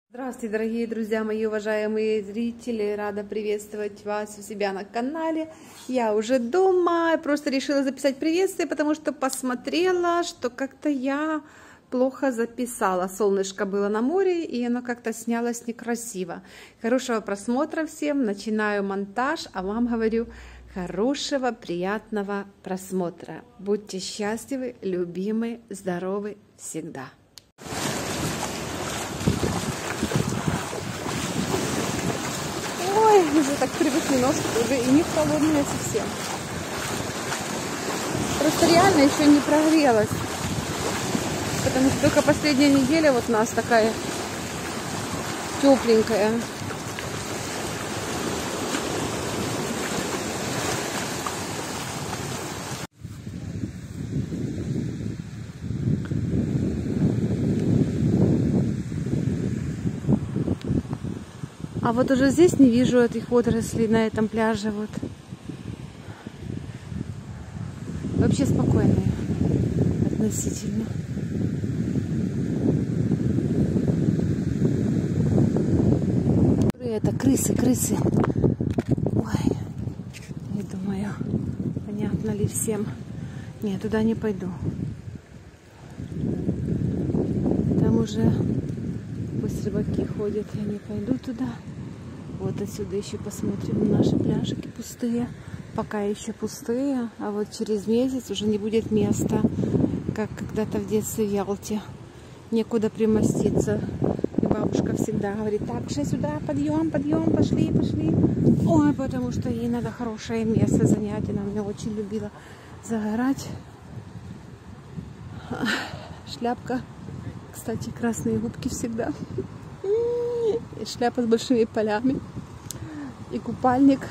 Здравствуйте, дорогие друзья мои, уважаемые зрители! Рада приветствовать вас у себя на канале. Я уже дома, просто решила записать приветствие, потому что посмотрела, что как-то я плохо записала. Солнышко было на море, и оно как-то снялось некрасиво. Хорошего просмотра всем, начинаю монтаж, а вам говорю хорошего, приятного просмотра. Будьте счастливы, любимы, здоровы всегда! Ой, уже так привыкли, ножки уже и не холодные совсем. Просто реально еще не прогрелась. Потому что только последняя неделя вот у нас такая тепленькая. А вот уже здесь не вижу этих водорослей на этом пляже. Вот. Вообще спокойные относительно. Это крысы. Ой, не думаю, понятно ли всем. Нет, туда не пойду. Там уже пусть рыбаки ходят, я не пойду туда. Вот отсюда еще посмотрим на наши пляжики пустые. Пока еще пустые, а вот через месяц уже не будет места, как когда-то в детстве в Ялте. Некуда примоститься. И бабушка всегда говорит: так, же сюда, подъем, пошли. Ой, потому что ей надо хорошее место занять. Она меня очень любила загорать. Шляпка. Кстати, красные губки всегда. И шляпа с большими полями. И купальник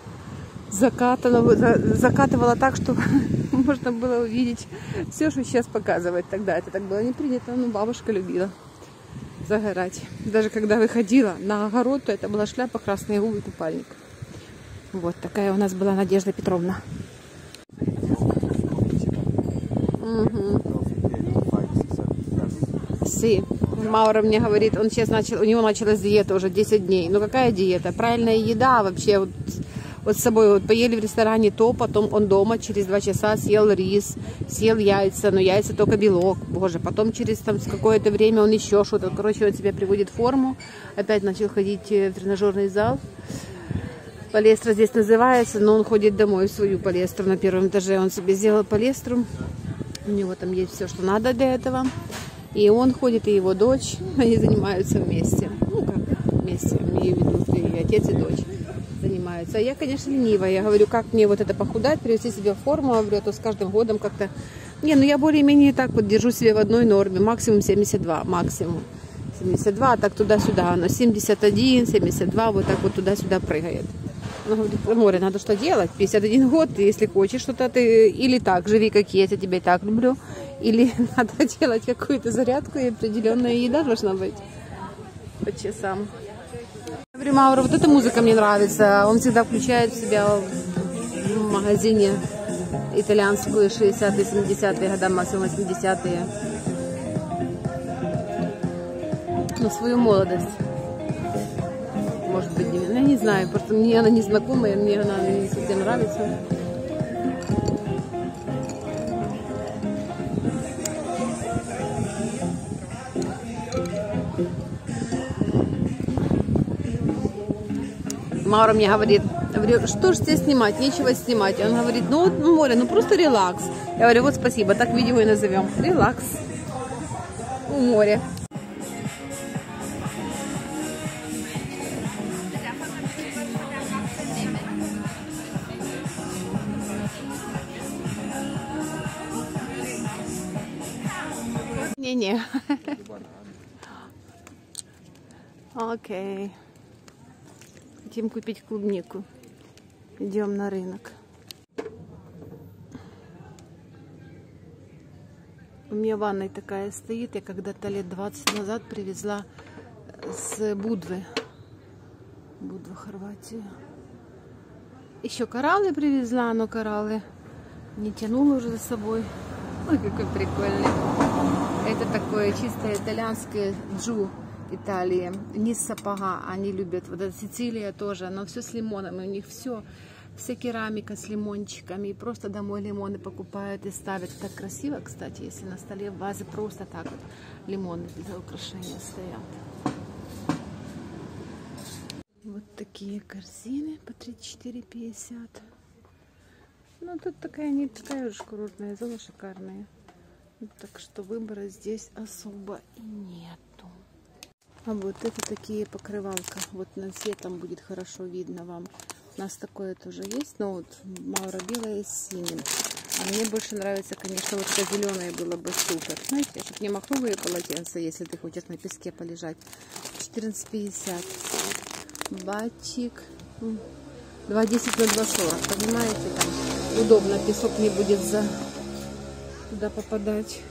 закатывала так, что можно было увидеть все, что сейчас показывать. Тогда это так было не принято, но бабушка любила загорать. Даже когда выходила на огород, то это была шляпа, красные губы, купальник. Вот такая у нас была Надежда Петровна. Маура мне говорит, он сейчас начал, у него началась диета уже 10 дней. Ну какая диета? Правильная еда вообще. Вот с собой вот поели в ресторане, то потом он дома через 2 часа съел рис, съел яйца, но яйца только белок. Боже, потом через какое-то время он еще что-то. Короче, он себя приводит в форму. Опять начал ходить в тренажерный зал. Палестра здесь называется, но он ходит домой в свою палестру на первом этаже. Он себе сделал палестру. У него там есть все, что надо для этого. И он ходит, и его дочь, они занимаются вместе. Ну, как вместе, имею в виду, и отец, и дочь занимаются. А я, конечно, ленивая. Я говорю, как мне вот это похудать, привести себя в форму, говорю, а то с каждым годом как-то... Не, ну я более-менее так вот держу себя в одной норме, максимум 72, максимум 72, а так туда-сюда, но 71, 72, вот так вот туда-сюда прыгает. Она говорит: море, надо что делать, 51 год, если хочешь что-то, ты или так живи, как есть, я тебя и так люблю, или надо делать какую-то зарядку, и определенная еда должна быть по часам. Я говорю: Маура, вот эта музыка мне нравится, он всегда включает в себя в магазине итальянскую 60-е, 70-е года, максимум 80-е, ну, свою молодость. Может быть, я не знаю, просто мне она не знакомая, мне она не совсем нравится. Маура мне говорит, говорю, что ж тебе снимать, нечего снимать. Он говорит: ну вот море, ну просто релакс. Я говорю: вот спасибо, так видео и назовем. Релакс у моря. Не-не. Окей. Хотим купить клубнику. Идем на рынок. У меня ванная такая стоит. Я когда-то лет 20 назад привезла с Будвы. Будва, Хорватия. Еще кораллы привезла, но кораллы не тянула уже за собой. Ой, какой прикольный. Это такое чисто итальянское джу. Италии, низ сапога, они любят. Вот это Сицилия тоже, но все с лимоном, и у них все керамика с лимончиками, и просто домой лимоны покупают и ставят. Так красиво, кстати, если на столе в вазе просто так вот лимоны для украшения стоят. Вот такие корзины по 34,50. Ну, тут такая не такая уж курортная зона, шикарная. Так что выбора здесь особо и нету. А вот это такие покрывалка. Вот на светом будет хорошо видно вам. У нас такое тоже есть, но вот Маура белое с синим. А мне больше нравится, конечно, вот это зеленое было бы супер. Знаете, чтобы не махровые полотенца, если ты хочешь на песке полежать. 14,50. Батчик. 2,10 на 2,40. Понимаете, там удобно, песок не будет туда попадать.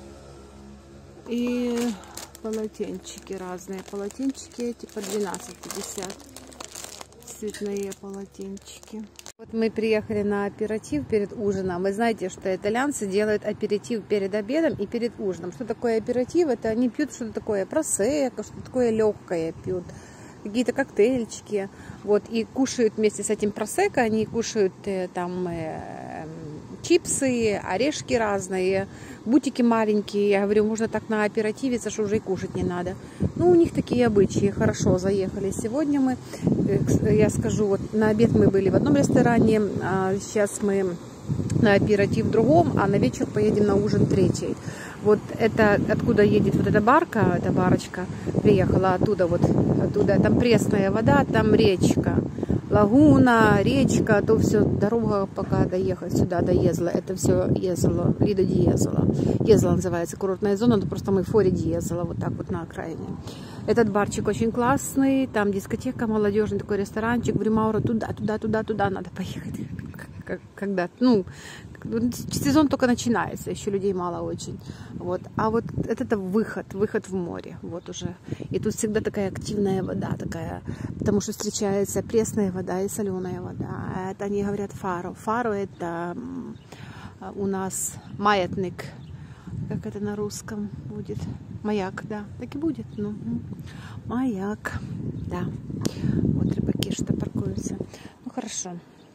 И полотенчики разные. Полотенчики эти по 12,50. Цветные полотенчики. Вот мы приехали на аперитив перед ужином. Вы знаете, что итальянцы делают аперитив перед обедом и перед ужином. Что такое аперитив? Это они пьют что-то такое просекко, что-то такое легкое пьют. Какие-то коктейльчики. Вот, и кушают вместе с этим просекко, они кушают там чипсы, орешки разные, бутики маленькие. Я говорю, можно так на оперативиться, что уже и кушать не надо. Ну, у них такие обычаи. Хорошо, заехали. Сегодня мы, я скажу, вот на обед мы были в одном ресторане, а сейчас мы на аперитив в другом, а на вечер поедем на ужин третий. Вот это, откуда едет вот эта барка, эта барочка, приехала оттуда, вот оттуда, там пресная вода, там речка, лагуна, речка, то все, дорога пока доехать сюда до Езла, это все Езло, Лидо ди Езло. Езло называется, курортная зона, но просто мы в форе ди Езло, вот так вот на окраине. Этот барчик очень классный, там дискотека, молодежный такой ресторанчик, говорю, Маура, туда надо поехать. Когда, ну, сезон только начинается, еще людей мало очень. Вот. А вот это выход в море, вот уже. И тут всегда такая активная вода, такая, потому что встречается пресная вода и соленая вода. Это они говорят фаро. Фаро это у нас маятник. Как это на русском будет? Маяк, да. Так и будет. Ну, маяк, да. Вот рыбаки что паркуются. Ну, хорошо.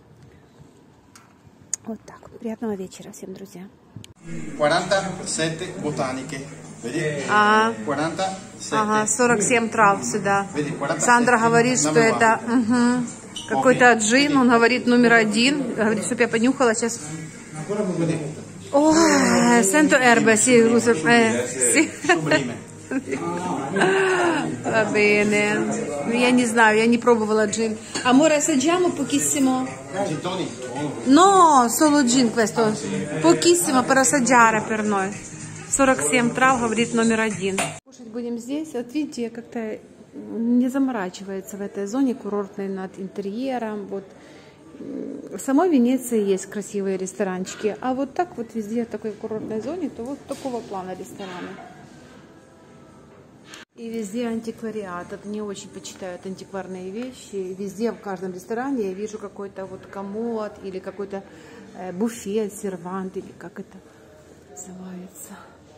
Вот так. Приятного вечера всем, друзья. 47 ботаники. Видите? 47. Ага, 47 трав сюда. Сандра говорит, что это какой-то джин. Он говорит номер 1. Говорит, чтобы я понюхала сейчас. О, sento erbe, sì, sì. Va bene. Я не знаю, я не пробовала джин. Amore, assaggiamo pochissimo? No, solo gin questo. Pochissimo per assaggiare per noi. 47 трав, говорит номер 1. Кушать будем здесь. Вот видите, как-то не заморачивается в этой зоне курортной над интерьером. Вот. В самой Венеции есть красивые ресторанчики, а вот так вот везде в такой курортной зоне, то вот такого плана рестораны. И везде антиквариат. Это не очень почитают антикварные вещи. Везде, в каждом ресторане я вижу какой-то вот комод или какой-то буфет, сервант, или как это называется.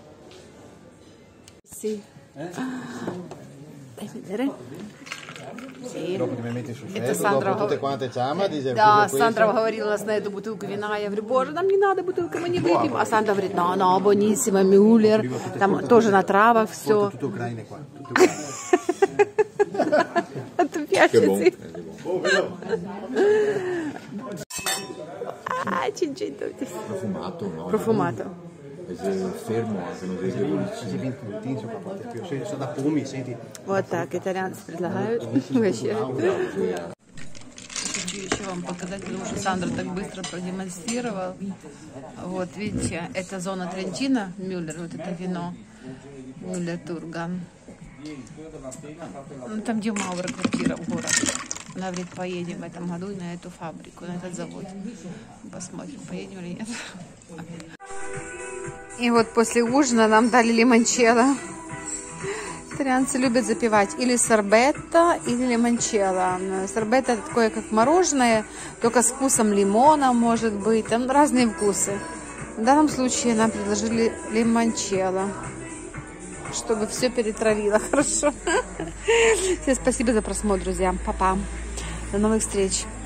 Дай vedere. Sì. Это Сандра говорит. Да, Сандра говорила нас на эту бутылку вина. Я говорю, боже, нам не надо бутылку, мы не выпьем. А Сандра говорит, no, buonissimo, Мюллер. Там тоже на травах все. Tu piace, sì? Ah, Cingento. Profumato. Fermo, вот так итальянцы предлагают. Вообще. Хочу еще вам показать, потому что Сандра так быстро продемонстрировал. Вот, видите, это зона Трентино, Мюллер, вот это вино. Мюллер Турган. Ну, там, где у Маура квартира, город. Она говорит, поедем в этом году на эту фабрику, на этот завод. Посмотрим, поедем или нет. И вот после ужина нам дали лимончелло. Итальянцы любят запивать или сорбетто, или лимончелло. Сорбетто такое, как мороженое, только с вкусом лимона, может быть. Там разные вкусы. В данном случае нам предложили лимончелло. чтобы все перетравило хорошо. Всем спасибо за просмотр, друзья. Папа. До новых встреч.